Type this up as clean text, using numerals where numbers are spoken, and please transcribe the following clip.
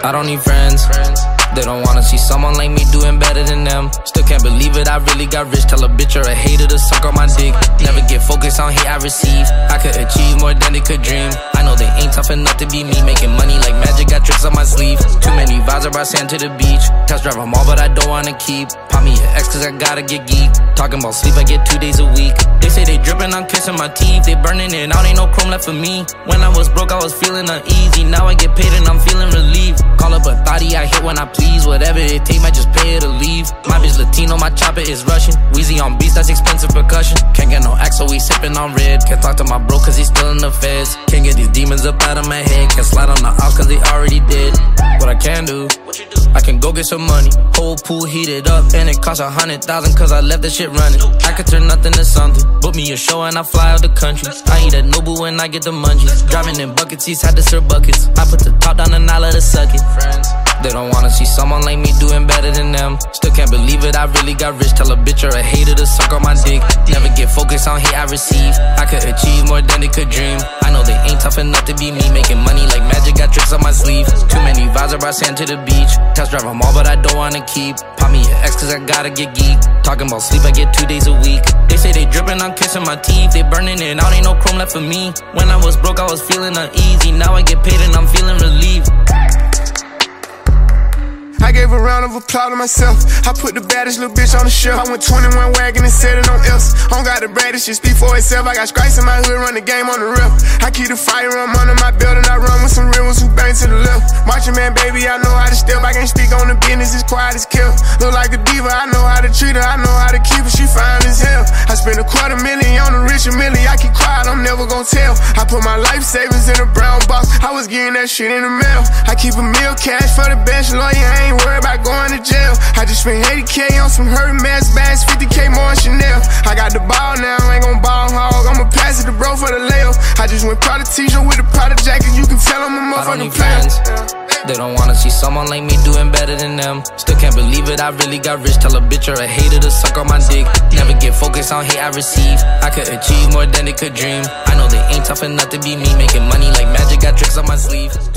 I don't need friends. They don't wanna see someone like me doing better than them. Still can't believe it, I really got rich. Tell a bitch or a hater to suck on my dick. Never get focused on hate I receive. I could achieve more than they could dream. I know they ain't tough enough to be me. Making money like magic, got tricks on my sleeve. Too many vibes, I brought sand to the beach. Test drive them all, but I don't wanna keep. Pop me an X cause I gotta get geek. Talking about sleep, I get 2 days a week. They say they dripping, I'm kissing my teeth. They burning it out, ain't no chrome left for me. When I was broke, I was feeling uneasy. Now I get paid and I'm feeling relieved. Call up a thotty, I hit when I please. Whatever it take, might just pay her to leave. My bitch Latino, my chopper is Russian. Wheezy on beats, that's expensive percussion. Can't get no X, so we sipping on red. Can't talk to my bro cause he's still in the feds. Can't get these demons up out of my head. Can't slide on the ops cause they already did. What I can do, I can go get some money. Whole pool heated up and it cost 100,000 cause I left the shit running. I could turn nothing to something. Book me a show and I fly out the country. I eat at Nobu when I get the munchies. Driving in bucket seats, had to serve buckets. I put the top down and I let it suck it. They don't wanna see someone like me doing better than them. Still can't believe it, I really got rich. Tell a bitch or a hater to suck on my dick. Never get focused on hate I receive. I could achieve more than they could dream. I know they ain't tough enough to be me. Making money like magic, got tricks on my sleeve. Too many vibes, I brought sand to the beach. Test drive them all, but I don't wanna keep. Pop me an X cause I gotta get geek. Talking about sleep, I get 2 days a week. They say they dripping, I'm kissing my teeth. They burning it out, ain't no chrome left for me. When I was broke, I was feeling uneasy. Now I get paid and I'm feeling relieved. I gave a round of applause to myself. I put the baddest little bitch on the shelf. I went 21 wagon and set it on else. I don't got the baddest, shit speak for itself. I got stripes in my hood, run the game on the rep. I keep the firearm under my belt and I run with some real ones who bang to the left. Marching man, baby, I know how to step. I can't speak on the business, it's quiet as kept. Look like a diva, I know how to treat her. I know how to keep her, she fine as hell. I spent $250,000 on a rich Millie. I keep quiet, I'm never gon' tell. I put my life savings in a brown box. I was getting that shit in the mail. I keep a meal cash for the best lawyer. I ain't worried about going to jail. I just spent 80K on some Hermes bags, 50K more on Chanel. I got the ball now, I ain't gon' ball hog. I'ma pass it to bro for the layup. I just went Prada t-shirt with a Prada jacket. You can tell I'm a motherfucking player. They don't wanna see someone like me doing better than them. Still can't believe it, I really got rich. Tell a bitch or a hater to suck on my dick. Never get focused on hate I receive. I could achieve more than they could dream. I know they ain't tough enough to be me. Making money like magic, got tricks on my sleeve.